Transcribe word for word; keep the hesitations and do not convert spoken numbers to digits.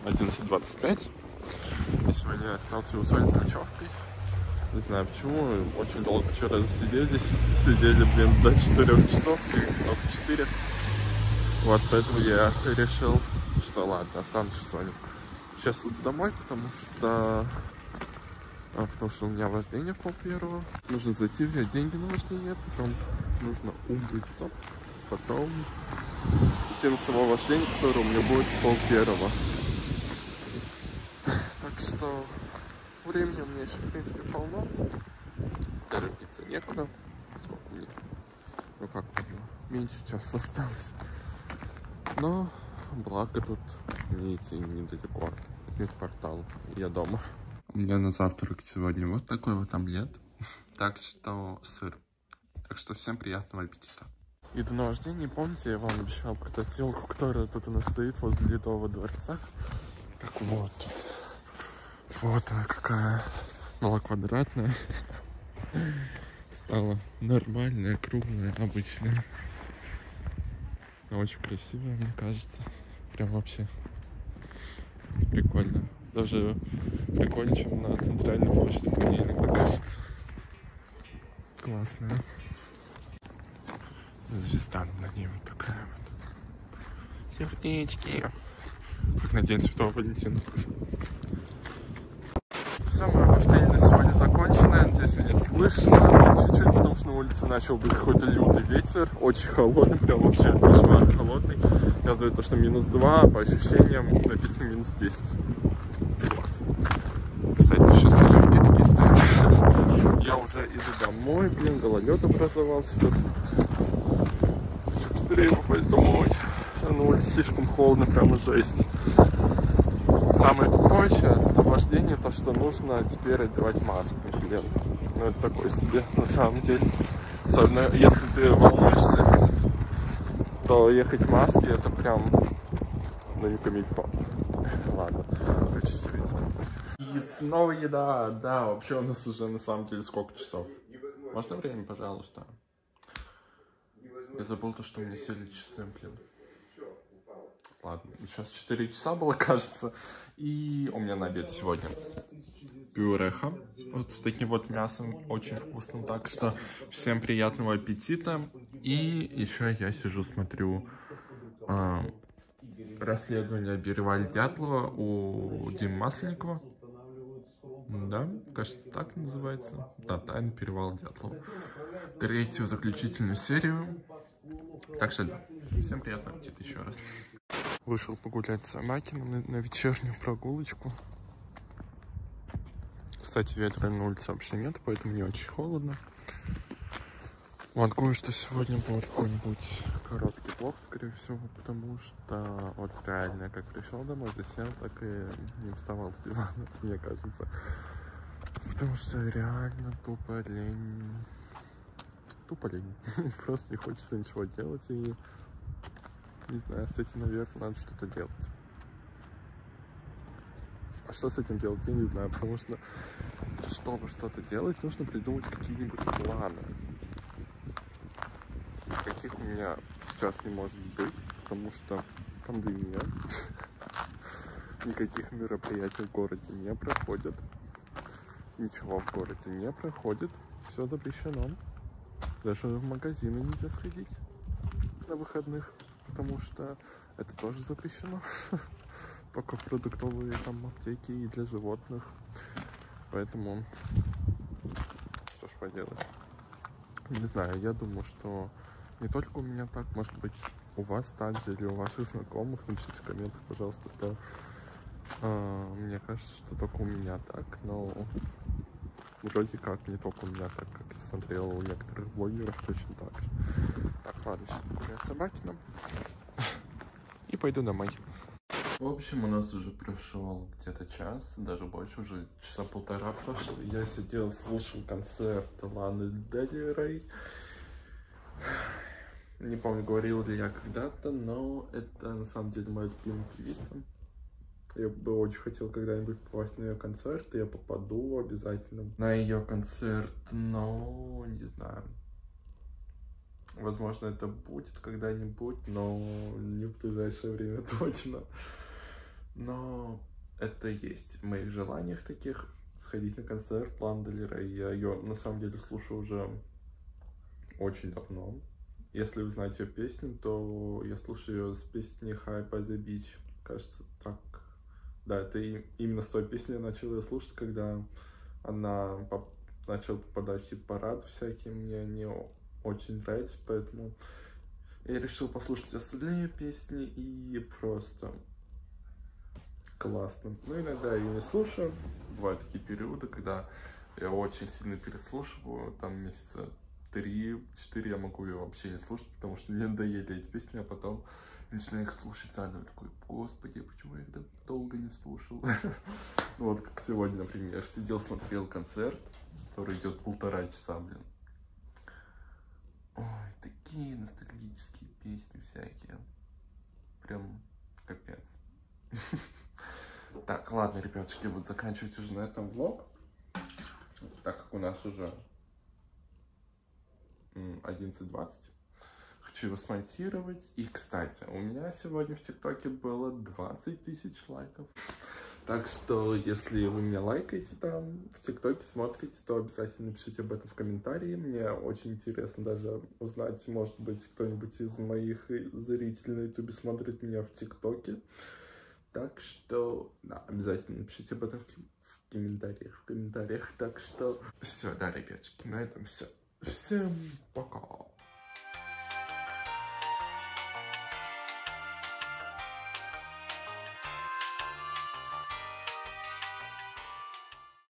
одиннадцать двадцать пять. И сегодня я остался у Сони с ночевкой. Не знаю почему. Очень долго вчера засиделись. Сидели, блин, до четырёх часов. Или четыре. Вот, поэтому я решил, что ладно, останусь у Сони. Сейчас иду домой, потому что... А, потому что у меня вождение в пол первого. Нужно зайти, взять деньги на вождение. Потом нужно умыться. Потом идти на само вождение, которое у меня будет в пол первого. Так что времени у меня еще, в принципе, полно. Торопиться некуда. Сколько мне? Ну как, меньше часа осталось. Но благо тут мне идти недалеко. Один квартал, и я дома. У меня на завтрак сегодня вот такой вот омлет. Так что сыр. Так что всем приятного аппетита. Иду на вождение. Помните, я вам обещал про ту телку, которая тут у нас стоит возле Ледового дворца? Так вот. Вот она какая. Была квадратная. Стала нормальная, круглая, обычная. Очень красивая, мне кажется. Прям вообще прикольно. Даже прикольнее, чем на центральной площади, мне иногда кажется. Классная. Звезда на ней вот такая вот. Сердечки. Как на День Святого Валентина. Все, мое вождение на сегодня закончено. Надеюсь, меня слышно. Чуть-чуть, потому что на улице начал быть какой-то лютый ветер. Очень холодный, прям вообще кошмар холодный. Я знаю то, что минус два, а по ощущениям написано минус десять. Класс. Кстати, сейчас налегки такие стоят. Я уже иду домой, блин, гололед образовался тут. Хочу быстрее попасть домой. На улице слишком холодно, прямо жесть. Самое тупое сейчас вождение, то что нужно теперь одевать маску, блин. Ну это такое себе на самом деле. Особенно если ты волнуешься, то ехать в маске это прям, ну не камильфо. Ладно, короче, все видно. И снова еда, да, вообще у нас уже на самом деле сколько часов? Можно время, пожалуйста? Я забыл то, что у меня сели часы, блин. Ладно, сейчас четыре часа было, кажется. И у меня на обед сегодня пюреха. Вот с таким вот мясом, очень вкусным. Так что всем приятного аппетита. И еще я сижу, смотрю э, расследование Береваль Дятлова у Димы Масленникова. Да, кажется, так называется. Да, Тайна Перевала Дятлова. Третью заключительную серию. Так что да, всем приятного аппетита еще раз. Вышел погулять с Амакиным на, на вечернюю прогулочку. Кстати, ветра на улице вообще нет, поэтому не очень холодно. Вот кое-что сегодня будет какой-нибудь короткий влог, скорее всего, потому что вот реально, как пришел домой, засел, так и не вставал с дивана, мне кажется. Потому что реально тупо лень. Тупо лень. Просто не хочется ничего делать и... Не знаю, с этим, наверное, надо что-то делать. А что с этим делать, я не знаю, потому что, чтобы что-то делать, нужно придумать какие-нибудь планы. Каких у меня сейчас не может быть, потому что пандемия. Никаких мероприятий в городе не проходит. Ничего в городе не проходит. Все запрещено. Даже в магазины нельзя сходить на выходных. Потому что это тоже запрещено. Только продуктовые там аптеки и для животных. Поэтому что ж поделать. Не знаю, я думаю, что не только у меня так, может быть, у вас так же или у ваших знакомых. Напишите в комментах, пожалуйста, то э, мне кажется, что только у меня так, но вроде как не только у меня так, как я смотрел у некоторых блогеров, точно так же. Так, ладно, сейчас погуляю с Собакиным и пойду домой. В общем, у нас уже прошел где-то час, даже больше, уже часа полтора прошло. Я сидел, слушал концерт Ланы Дель Рей. Не помню, говорил ли я когда-то, но это на самом деле моя любимая певица. Я бы очень хотел когда-нибудь попасть на ее концерт, и я попаду обязательно на ее концерт, но не знаю. Возможно, это будет когда-нибудь, но не в ближайшее время точно. Но это есть в моих желаниях таких, сходить на концерт Ланы Дель Рей. Я ее на самом деле слушаю уже очень давно. Если вы знаете ее песню, то я слушаю ее с песни Hype by the Beach. Кажется, так. Да, это именно с той песни я начал ее слушать, когда она поп начала попадать в хит-парад всякие. Мне они очень нравились, поэтому я решил послушать остальные песни, и просто классно. Но иногда я ее не слушаю. Бывают такие периоды, когда я очень сильно переслушиваю, там месяца три-четыре я могу ее вообще не слушать, потому что мне надоели эти песни, а потом начинаю их слушать заново, такой: господи, почему я их долго не слушал? Вот как сегодня, например, сидел, смотрел концерт, который идет полтора часа, блин. Ой, такие ностальгические песни всякие, прям капец. Так, ладно, ребятушки, буду заканчивать уже на этом влог, так как у нас уже одиннадцать двадцать. Хочу его смонтировать. И, кстати, у меня сегодня в ТикТоке было двадцать тысяч лайков. Так что, если вы меня лайкаете там, в ТикТоке смотрите, то обязательно напишите об этом в комментарии. Мне очень интересно даже узнать, может быть, кто-нибудь из моих зрителей на ютубе смотрит меня в ТикТоке. Так что, да, обязательно напишите об этом в комментариях, в комментариях. Так что, все, да, ребяточки, на этом все. Всем пока.